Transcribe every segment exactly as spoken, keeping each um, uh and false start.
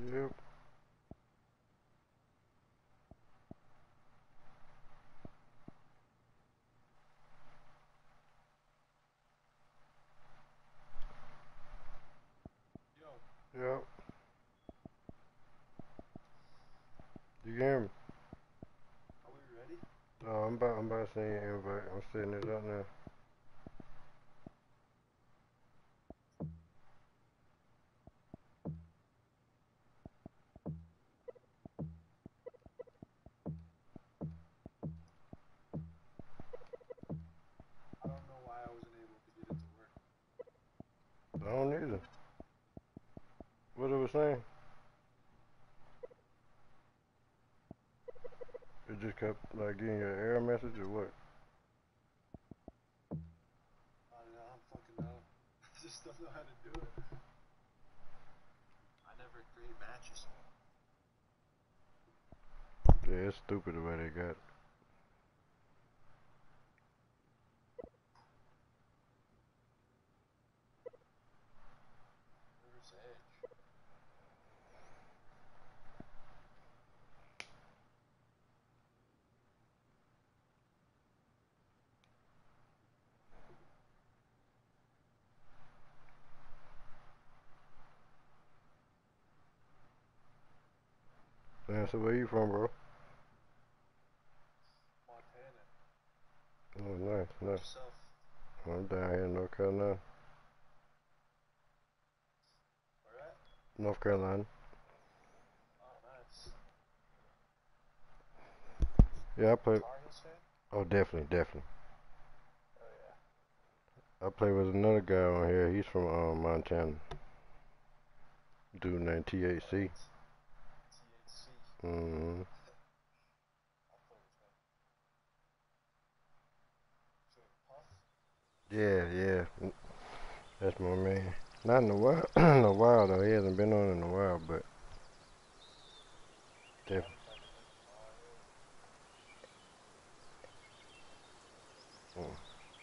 Yep. Yo, Yep. You hear me? are we ready? Oh, I'm about, I'm about to send you an invite. I'm setting it up now. I don't know why I wasn't able to get it to work. I don't either. What it was saying? It just kept like getting your error message or what? I don't know, I don't fucking know. I just don't know how to do it. I never create matches. Yeah, it's stupid the way they got it. Where's Edge? Man, so where you from, bro? Montana. Oh, nice, How about nice. yourself? I'm down here in North Carolina. Where at? North Carolina. Oh, nice. Yeah, I play. Tar Heels fan? Oh, definitely, definitely. Oh, yeah. I play with another guy on here. He's from um, Montana. Dude named T H C. What? T H C. Mm-hmm. I'll play with him. So, Puff? Yeah, yeah. That's my man. Not in a while, in a while though. He hasn't been on in a while, but I definitely. haven't talked to him in a while, yeah. Mm.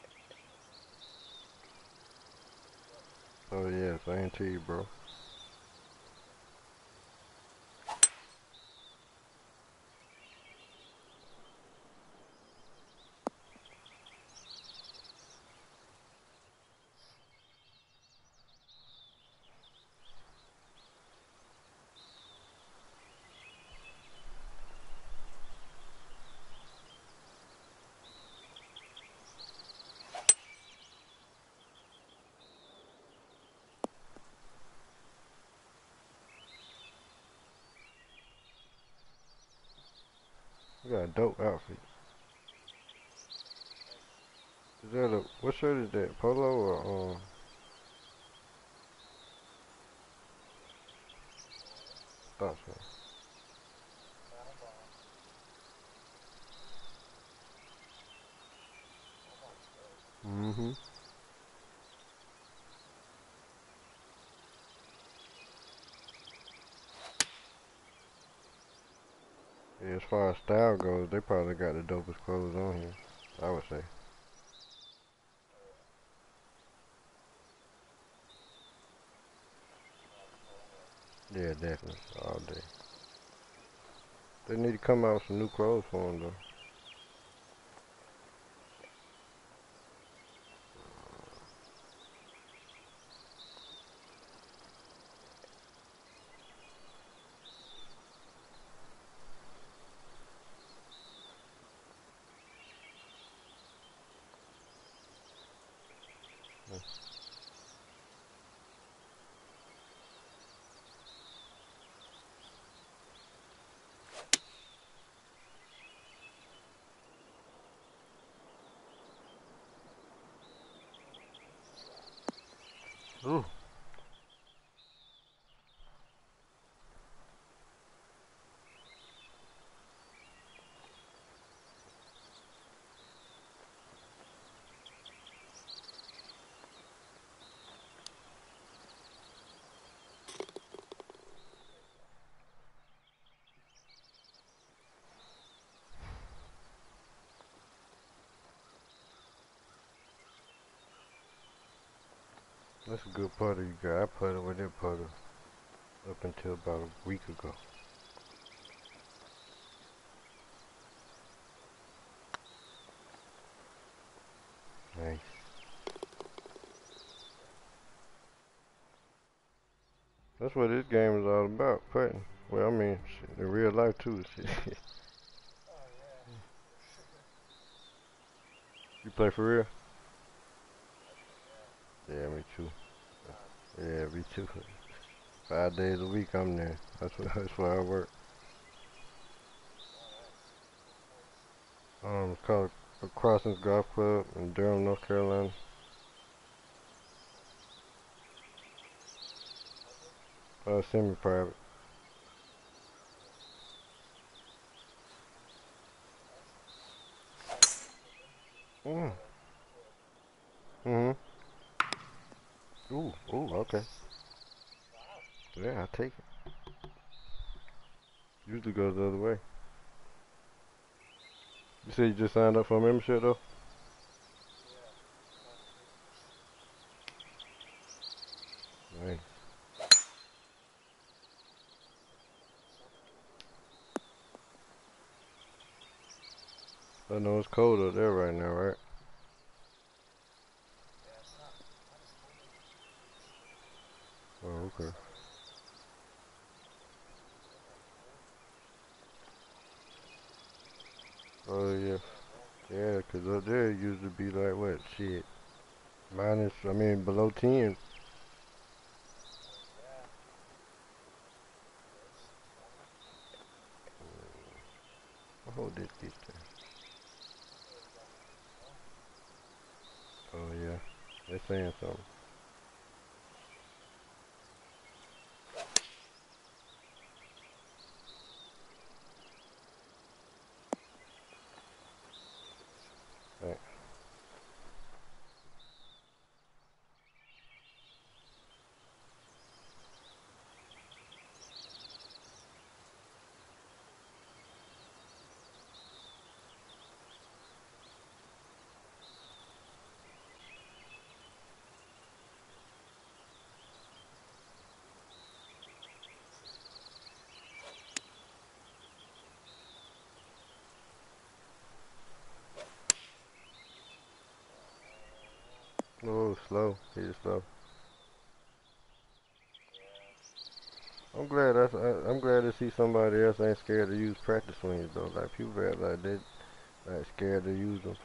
Oh yeah, same to you, bro. You got a dope outfit. Thank you. Is that a what shirt is that? Polo or um? Polo. Thought so. Battlebond. Battlebond's dope. Mm-hmm. Yeah, as far as style goes, they probably got the dopest clothes on here. I would say. Oh, yeah. Rock Polo. Yeah, definitely, all day. They need to come out with some new clothes for them though. Ooh. That's a good putter you got. I putted with that putter. up until about a week ago. Nice. That's what this game is all about, putting. Well, I mean, shit, in real life too. Shit. Oh yeah. You play for real? Yeah. Yeah, me too. Uh, Yeah, me too. Five days a week I'm there. That's what, that's where I work. Um, it's called the Crossings Golf Club in Durham, North Carolina. Uh, semi-private. Mm. Mm-hmm. Ooh, ooh, okay. Yeah, I take it. Usually goes the other way. You said you just signed up for a membership though? Nice. I know it's cold up there right now, right? Oh, okay. Oh, yeah. Yeah, 'cause up there it used to be like, what, shit, minus, I mean, below ten. What hold this bitch there? Oh, yeah. They're saying something. Right. Oh, slow. He is slow. I'm glad that's, I, I'm glad to see somebody else ain't scared to use practice swings though. Like people act like they like scared to use them.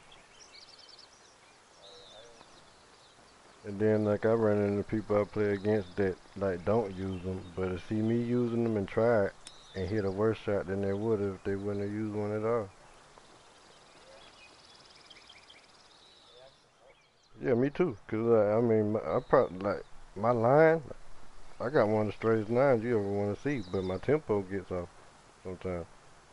And then like I run into people I play against that like don't use them, but to see me using them and try it and hit a worse shot than they would if they wouldn't have used one at all. Yeah, me too. Cause like, I mean, my, I probably like my line. I got one of the straightest nines you ever want to see, but my tempo gets off sometimes.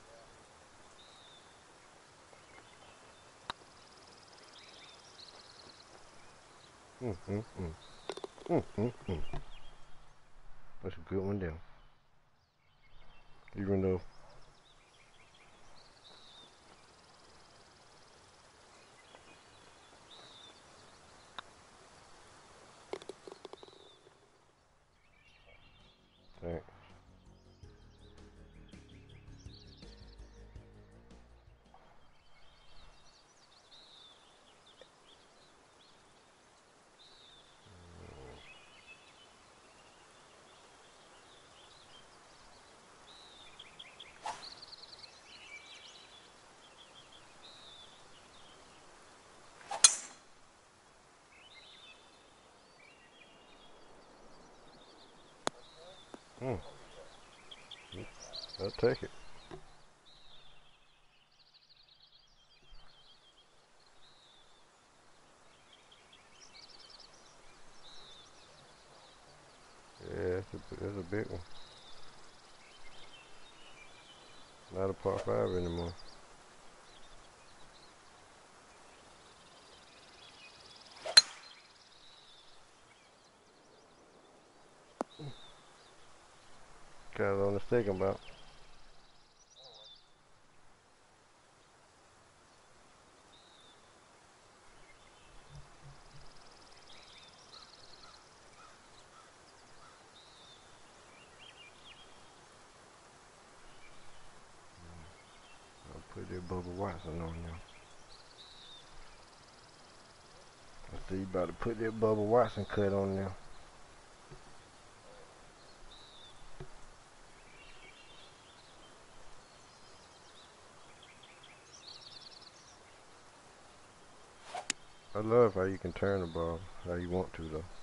Mm, mm, mm. Mm, mm, mm. That's a good one down. Even though, right. Mm, I'll take it. Yeah, it's a, it's a big one. Not a par five anymore. Got it on the second about. Bubba Watson on you. I see you about to put that Bubba Watson cut on there. I love how you can turn the ball how you want to though.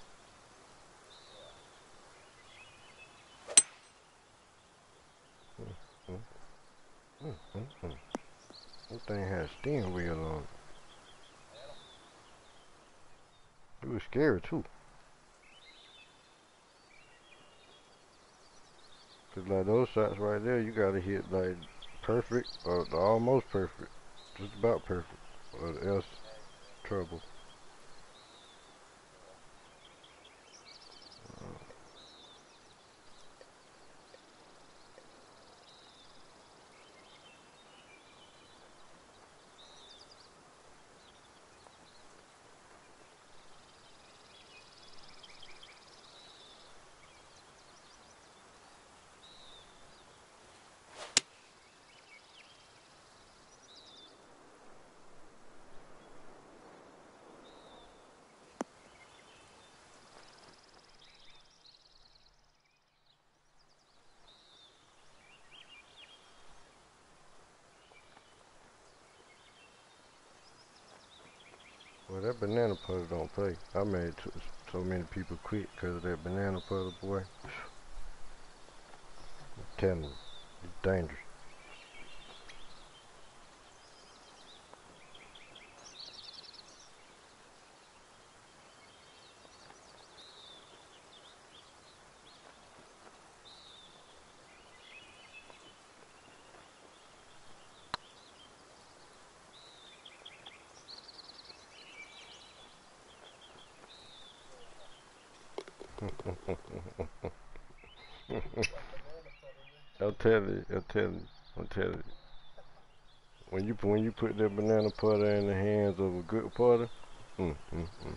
Mm, mm, mm, mm, mm. That thing had a steering wheel on it. It was scary too. Cause like those shots right there, you gotta hit like perfect or almost perfect, just about perfect, or else trouble. Well, that banana putter don't play. I made t so many people quit because of that banana putter, boy. I'm telling you, it's dangerous. I'll tell you, I'll tell you, I'll tell you. When you when you put that banana putter in the hands of a good putter, mm, mm, mm.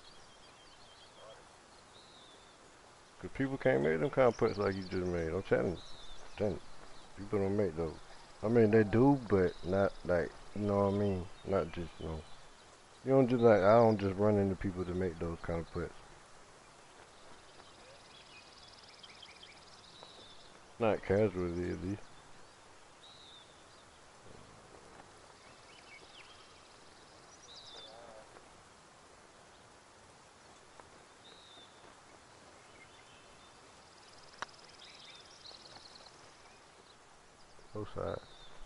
Cause people can't make them kind of putts like you just made. I'm telling you, I'm telling you. People don't make those. I mean, they do, but not like, you know what I mean? Not just, you know. You don't just like, I don't just run into people to make those kind of putts. Not casually, at least. Both sides.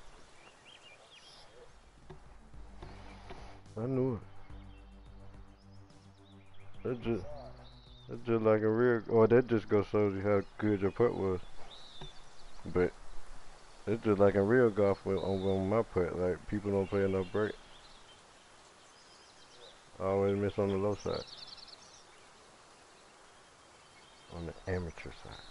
I knew it. That's just, that's just like a real, or that just goes shows you how good your putt was. But it's just like in real golf with, on, on my putt, like people don't play enough break. I always miss on the low side. On the amateur side.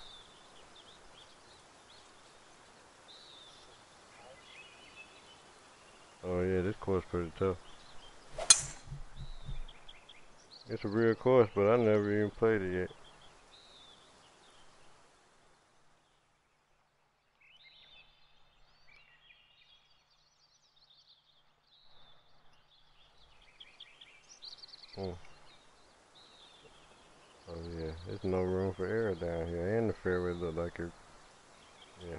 Oh yeah, this course pretty tough. It's a real course, but I never even played it yet. Hmm. Oh yeah, there's no room for error down here, and the fairway look like it. Yeah.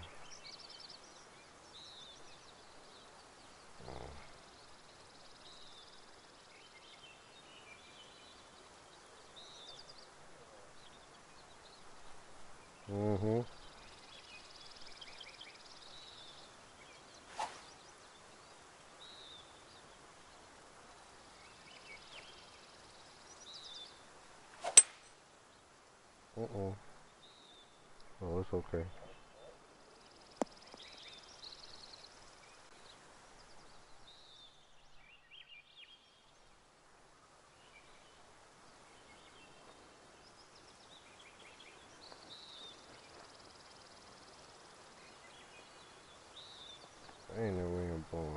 Mm-hmm. Uh-uh. Oh, it's okay. I ain't never even born.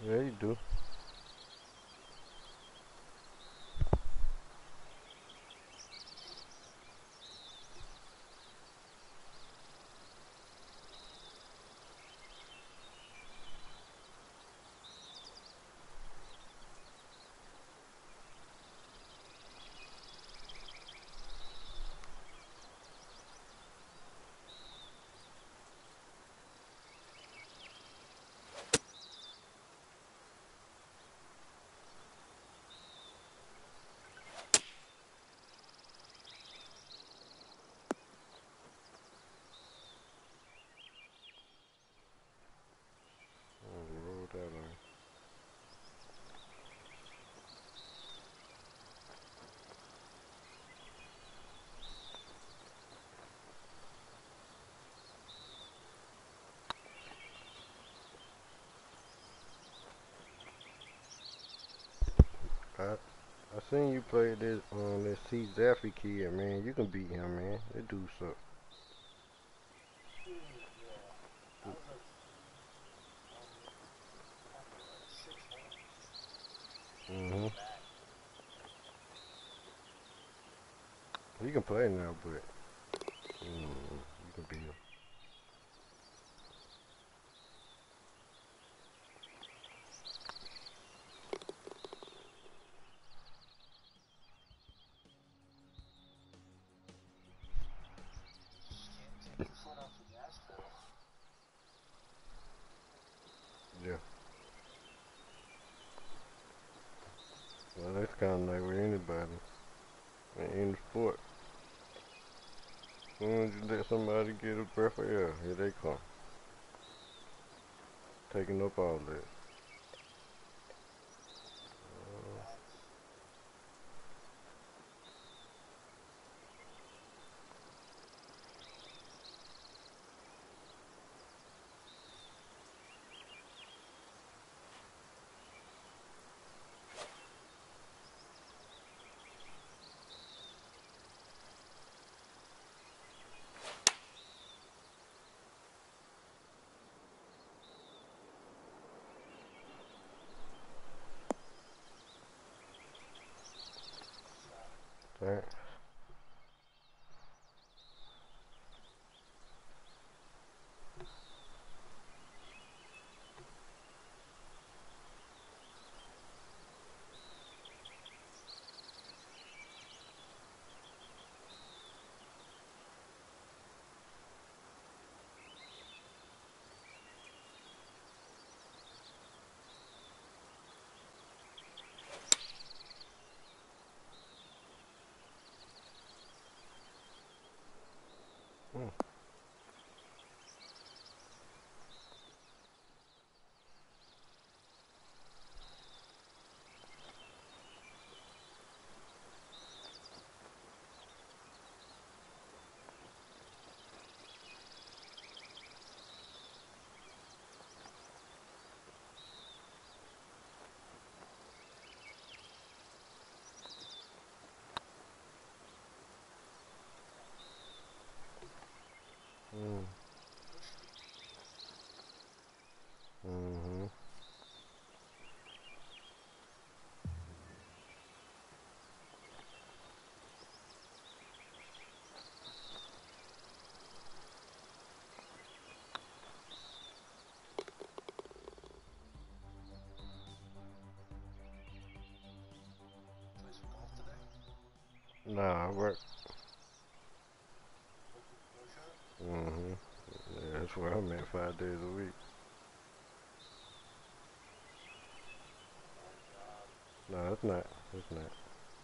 Yeah, you do. Mm, roll that on. I I seen you play this on this C Zaffy kid, man. You can beat him, man. That dude suck. Hmm, yeah. I was like, um, after like six holes, Mm-hmm. back. He can play now, but mm, you can beat him. Can't take your foot off the gas pedal. Yeah. Well, that's kind of like with anybody in any sport. As soon as you let somebody get a breath of air, here they come, taking up all that. Uh, Facts. Shot. that, mm, mm, Pushing. mm-hmm. Play some golf today? Nah, I work. Work, work shop? Mm-hmm. Yeah, that's where I'm at five days a week. Bad job. No, it's not. It's not.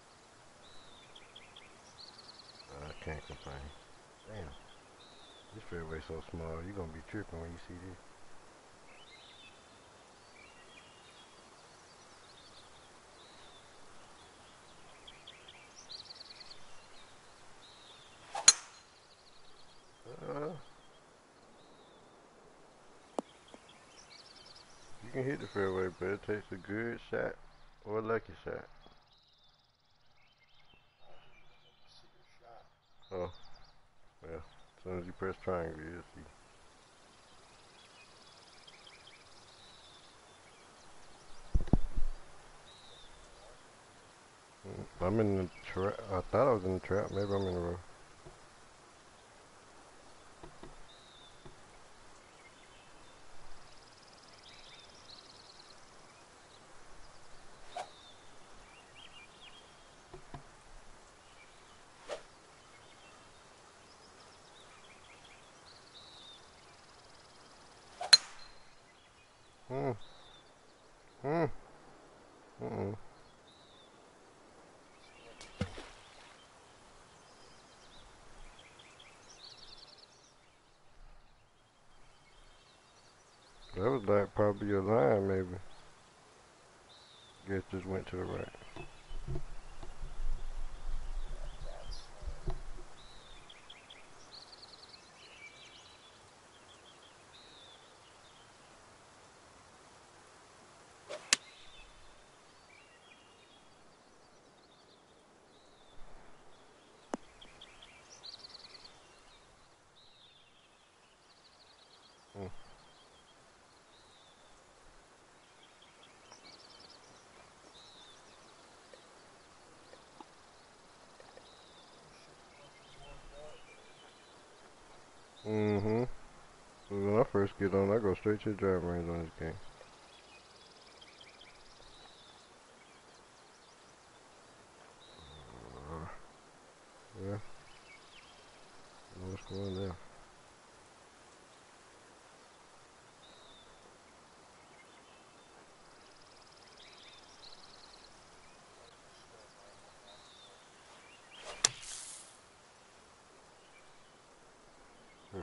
I can't complain. Damn, this fairway so small. You gonna be tripping when you see this. Uh, you can hit the fairway, but it takes a good shot or a lucky shot. Oh, I think it was like a secret shot. Oh, well, as soon as you press triangle, you'll see. I'm in the trap. I thought I was in the trap. Maybe I'm in the road. Hmm. Hmm. Mm-mm. That was like probably a line, maybe. Guess just went to the right. Mm. Mm-hmm. So when I first get on, I go straight to the driving range on this game. Uh, yeah. Know what's going there. Hmm.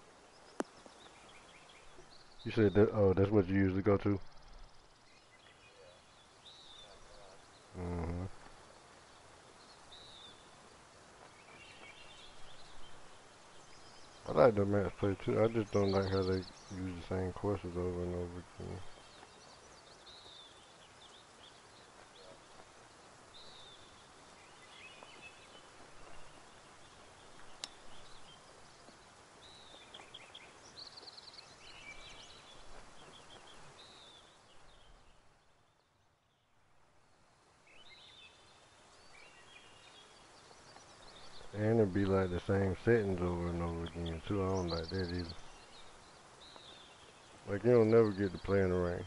You said that? Oh, that's what you usually go to. Mm-hmm. I like the match play too. I just don't like how they use the same courses over and over again. And it be like the same settings over and over again too. I don't like that either. Like you don't never get to play in the rain.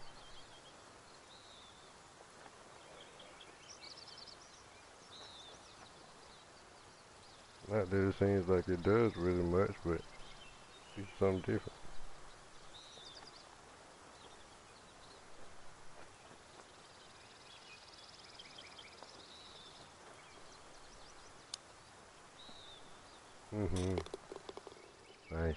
Not that it seems like it does really much, but it's something different. Mm-hmm. Nice.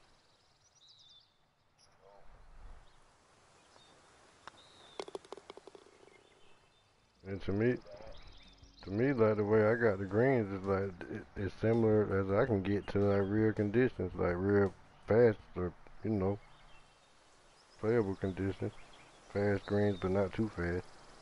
And to me, to me, like the way I got the greens is like it, it's similar as I can get to like real conditions, like real fast or you know playable conditions. Fast greens, but not too fast.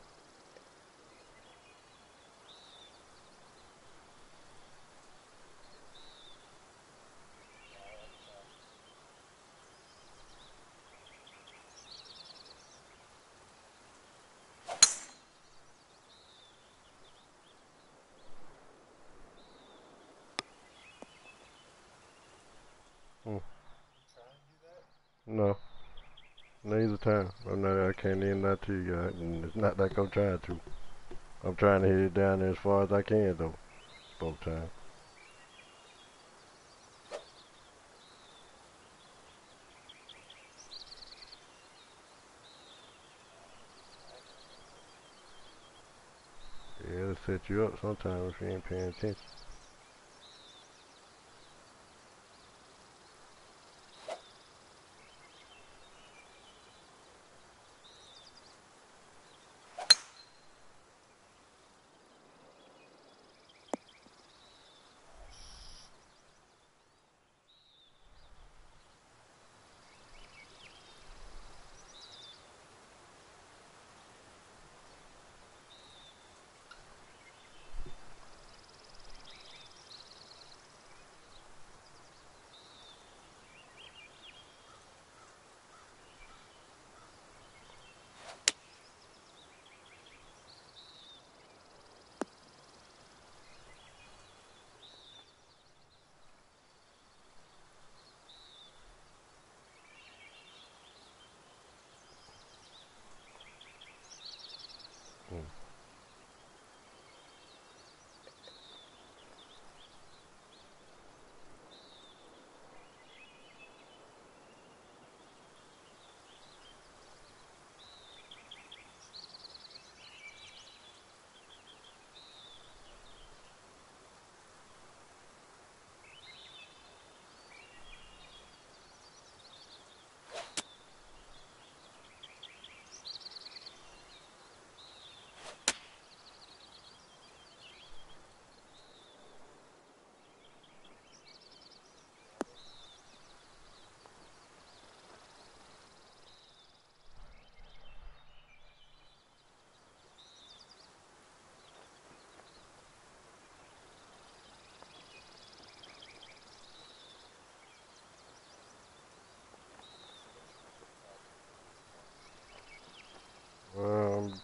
Mm. No, neither time. I'm not. I can't even lie to you. I, and it's not like I'm trying to. I'm trying to hit it down there as far as I can though. Both times. Yeah, it'll set you up sometimes if you ain't paying attention.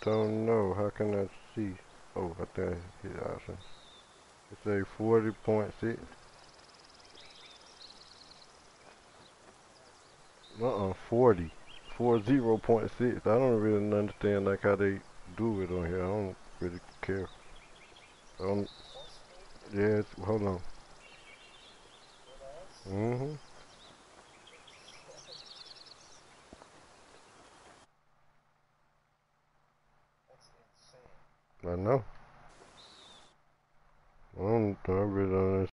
don't know. How can I see? Oh, I think I hit options. It say forty point six. Uh-uh, forty. forty point six. I don't really understand like how they do it on here. I don't really care. I don't, yeah, it's, hold on. Mm-hmm. I know. I don't, I really don't understand.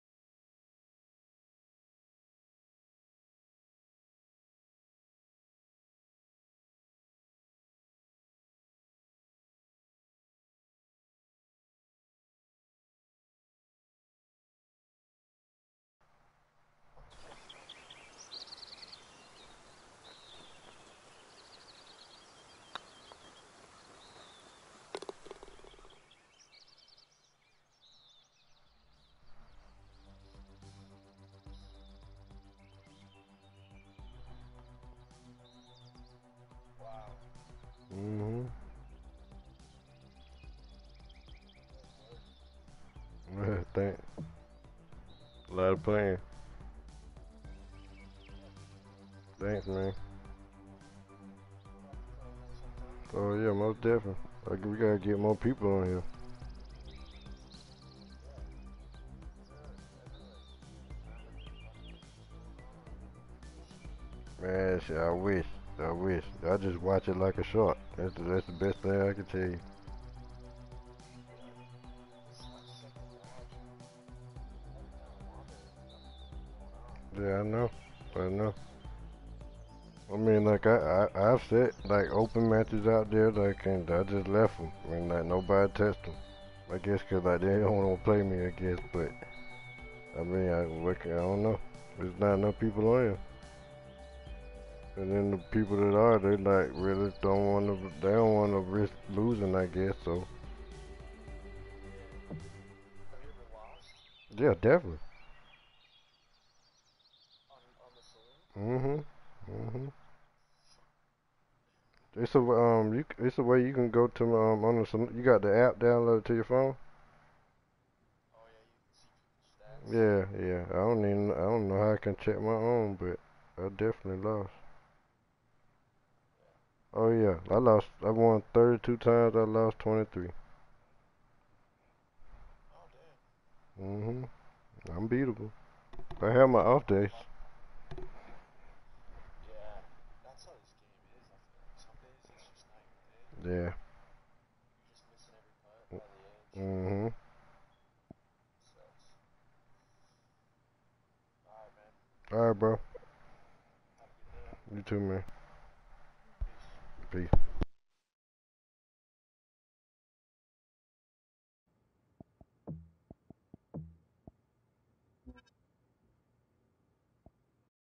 Mm-hmm. Thank. A lot of playing. Thanks, man. Oh yeah, most definitely. Like we gotta get more people on here. Man, shit, I wish. I wish. I just watch it like a short. That's the, that's the best thing I can tell you. Yeah, I know. I know. I mean, like I, I I've set like open matches out there, like, and I just left them. I mean, like nobody touched them. I guess 'cause like they don't want to play me, I guess. But I mean, I what can- I don't know. There's not enough people on here. And then the people that are, they like really don't want to. They don't want to risk losing, I guess. So yeah, definitely. Mhm. Mhm. It's a um, you, it's a way you can go to um on the, you got the app downloaded to your phone. Yeah, yeah. I don't even, I don't know how I can check my own, but I definitely lost. Oh yeah, I lost. I won thirty-two times. I lost twenty-three. Mhm. I'm beatable. I have my off days. Yeah. Mhm. All right, bro. You too, man. Peace.